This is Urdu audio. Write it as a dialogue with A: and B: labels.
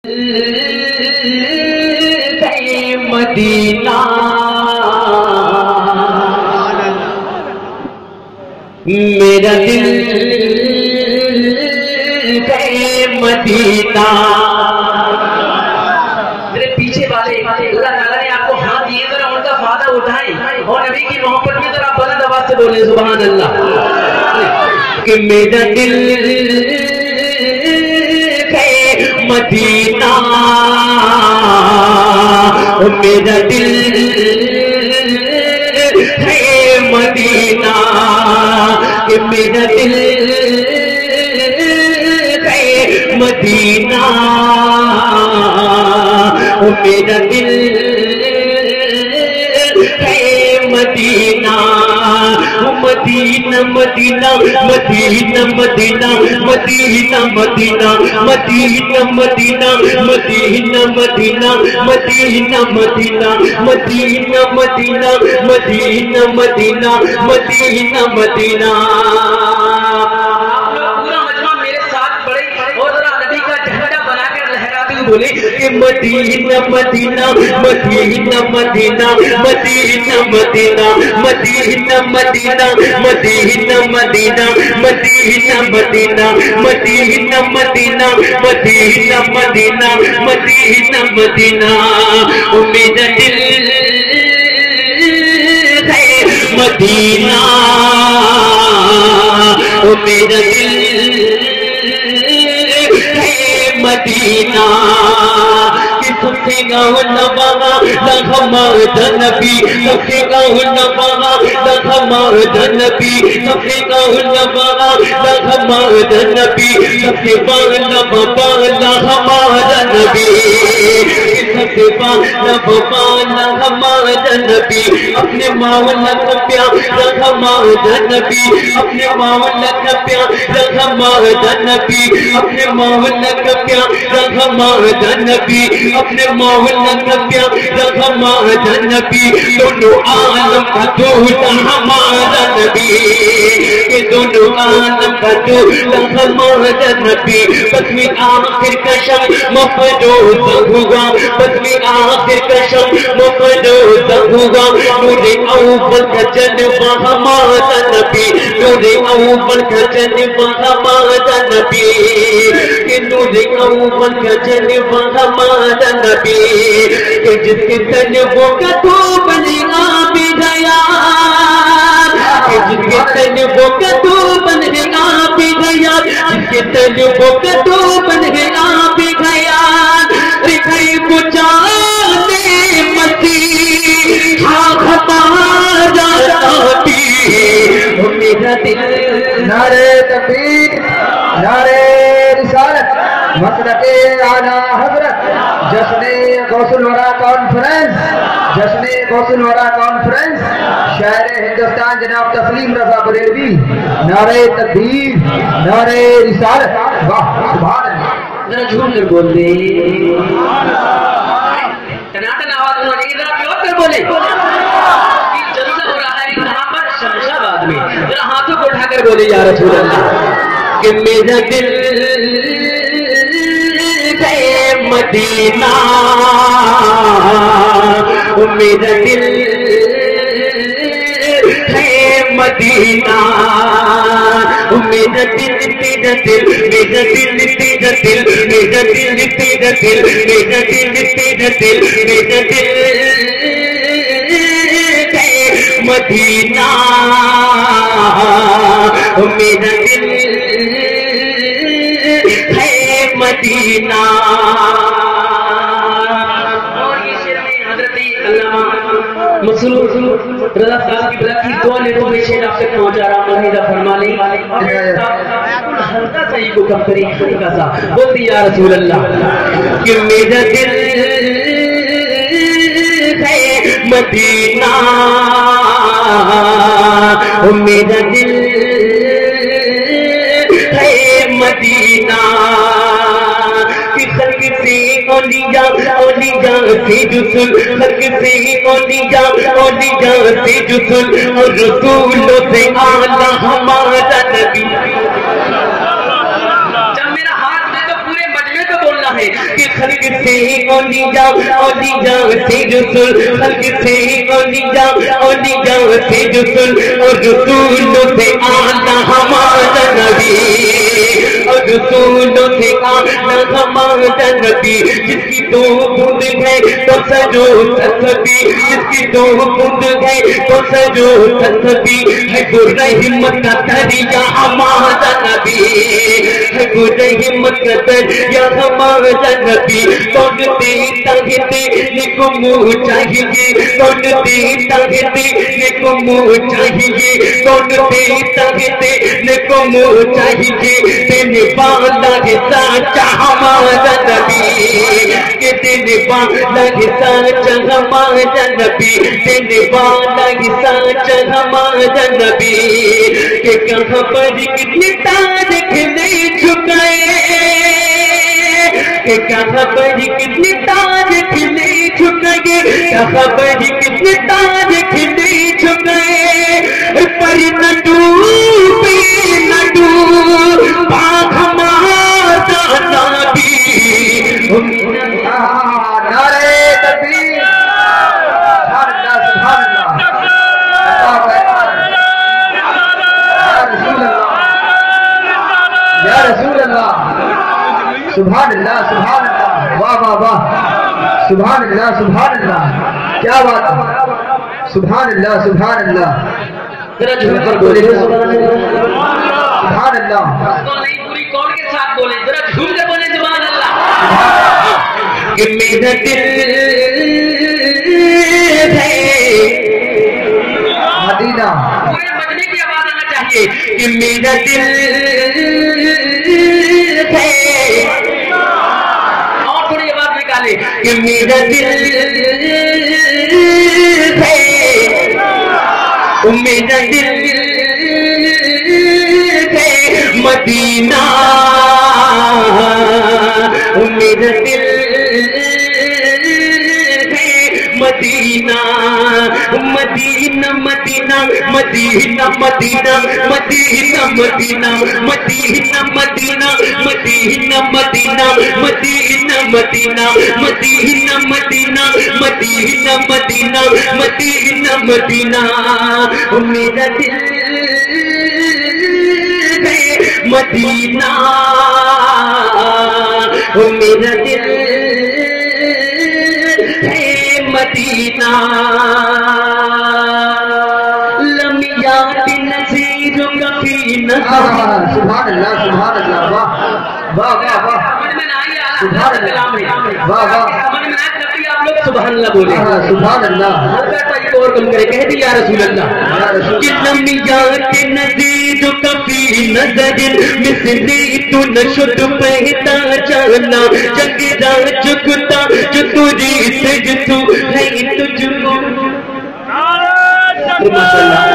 A: مدینہ میرا دل گئے مدینہ. میرے پیچھے والے اللہ تعالیٰ نے آپ کو ہاتھ دیے ذرا ان کا فائدہ اٹھائیں اور نبی کی محبت میں ذرا بلند آواز سے بولیں سبحان اللہ. کہ میرا دل گئے مدینہ میرا دل ہے مدینہ کہ میرا دل ہے مدینہ میرا دل ہے مدینہ مدینہ مدینہ مدینہ مدینہ مدینہ مدینہ مدینہ مدینہ مدینہ مدینہ مدینہ مدینہ مدینہ مدینہ مدینہ مدینہ مدینہ مدینہ. بولے کہ مدینہ مدینہ مدینہ مدینہ مدینہ مدینہ مدینہ مدینہ مدینہ مدینہ مدینہ مدینہ مدینہ مدینہ مدینہ مدینہ مدینہ مدینہ. میرا دل ہے مدینہ میرا دل مدینہ کہ سب سے گاؤں نباغا لغماد نبی سب سے گاؤں نباغا لغماد نبی سب سے گاؤں نباغا لغماد نبی سب سے باغ نبا لغماد نبی سب سے باغ نبا لغماد نبی اپنے ماولا کا پیار لغماد نبی اپنے ماولا کا پیار لغماد نبی اپنے ماولا کا پیار لغماد نبی اپنے مولا کا پیار لغماد نبی دونوں عالم کا دولہ ہمارا نبی کہ دونوں عالم کا دولہ لغماد نبی. بس میں آخر کا شم مفروض ہوگا بس میں آخر کا شم مفروض ہوگا نور اول کا جلوہ ہمارا نبی نور اول کا جلوہ ہمارا نبی کہ نور اول کا جلوہ ہمارا نبی کہ جس کے تنوع کا تو بنے آپ گیا کہ جس کے تنوع کا تو بنے آپ گیا جس کے تنوع کا تو بنے آپ گیا رکھائی بچانے مسیح ہمارا نبی. میرا دل
B: نعرے تکبیر نعرے رسالت مسلک اعلیٰ حضرت جشن غوث الورا کانفرنس جشن غوث الورا کانفرنس شہر ہندوستان جناب تسلیم رضا بریلوی. نعرے تکبیر نعرے رسالت واہ سبحان اللہ.
A: ذرا جھوم کر بول دے ٹناٹن آواز انہوں نے ذرا پیور کر بولے. جلسہ ہو رہا ہے کہاں پر شمشا آباد میں. ذرا ہاتھوں کو اٹھا کر بولے یا رسول اللہ کہ میرا دل گئے مدینہ میرا دل ہے مدینہ میرا دل تیرا دل میرا دل تیرا دل میرا دل تیرا دل میرا دل تیرا دل میرا دل ہے مدینہ میرا دل ہے مدینہ. اور یہ شعر میں حضرت علامہ مسلور رضا صاحب کی بلا کی دعا نے تو یہ شعر آپ سے پہنچا رہا ہوں. میرا فرما لیں ہلکا سا ہی کو کم کریں ہلکا سا بولتی یا رسول اللہ کہ میرا دل ہے مدینہ میرا دل ہے مدینہ کہ خلق سے اولیاء سے جسل خلق سے اولیاء سے جسل اور رسولوں سے اعلیٰ ہمارا نبی. جب میرا ہاتھ میں تو پورے مجمع کو بولنا ہے کہ خلق سے اولیاء اولیاء سے رسول خلق سے اولیاء اولیاء سے رسول اور رسولوں سے آنا ہمارا نبی اور رسولوں سے آنا ہمارا نبی جس کی دو بوند ہے تو سجو تسبیح جس کی دو بوند ہے تو سجو تسبیح ہے وہ رحمت کا دریا ہمارا نبی ہے وہ رحمت کا دریا ہمارا نبی کون دیتا ہے دینے کو منہ چاہیے کون دیتا ہے دینے کو منہ چاہیے کون دیتا ہے دینے کو منہ چاہیے دینے والا ہے سچا ہمارا نبی کہ دینے والا ہے سچا ہمارا نبی دینے والا ہے سچا ہمارا نبی کہ کہاں پر کتنے تاج کھلے جھکائے کہ کہاں پر کتنے تاج کھلے جھکائے کہاں پر کتنے تاج کھلے جھکائے پر نہ ڈوبے نہ ڈوبا ہمارا نبی
B: نعرے تکبیر سبحان اللہ یا رسول اللہ سبحان اللہ سبحان اللہ واہ واہ واہ سبحان اللہ کیا بات ہے سبحان اللہ
A: ذرا جھوم کر بولے
B: سبحان اللہ
A: نہیں پوری کون کے ساتھ بولے ذرا جھوم کر بولے سبحان اللہ کہ میرا دل ہے
B: مدینہ
A: پورے بجنے کی آواز آنا چاہیے کہ میرا دل ہے اور تھوڑی آواز نکالے کہ میرا دل ہے میرا دل ہے مدینہ میرا دل ہے مدینہ مدینہ مدینہ مدینہ مدینہ مدینہ مدینہ مدینہ مدینہ مدینہ مدینہ مدینہ مدینہ مدینہ مدینہ مدینہ مدینہ مدینہ مدینہ میرا دل ہے مدینہ میرا دل ہے مدینہ لمیات نظیر کفی نظر
B: سبحان اللہ واہ واہ واہ
A: سمجھ میں نہ آئی
B: سبحان اللہ
A: کلام ہے
B: واہ واہ
A: سمجھ میں نہ آئی کبھی آپ لوگ سبحان اللہ بولے
B: سبحان اللہ
A: اور کم کرے کہہ دی یا رسول اللہ کہ لمیات نظیر کفی نظر مثلی تو نشد پہتا جانا جنگ را جگتا جو تجھی سے جو تو ہے تجھ کو ماشاءاللہ